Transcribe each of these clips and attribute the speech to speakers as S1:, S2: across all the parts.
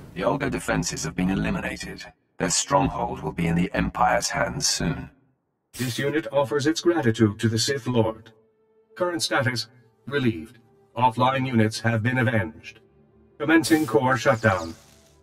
S1: The Olga defenses have been eliminated. Their stronghold will be in the Empire's hands soon.
S2: This unit offers its gratitude to the Sith Lord. Current status, relieved. Offline units have been avenged. Commencing core shutdown.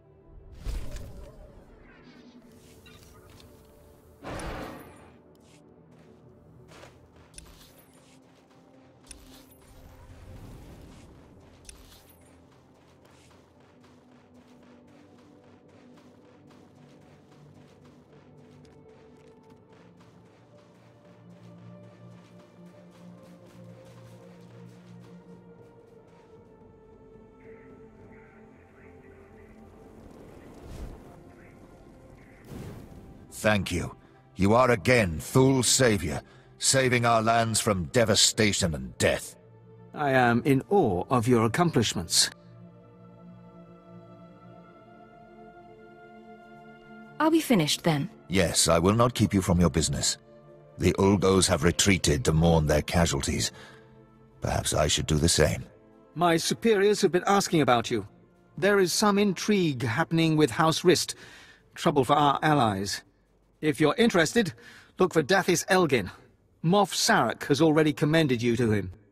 S3: Thank you. You are again Thul's savior, saving our lands from devastation and death.
S4: I am in awe of your accomplishments.
S5: Are we finished then?
S3: Yes, I will not keep you from your business. The Ulgos have retreated to mourn their casualties. Perhaps I should do the same.
S4: My superiors have been asking about you. There is some intrigue happening with House Rist. Trouble for our allies. If you're interested, look for Dathis Elgin. Moff Sarek has already commended you to him.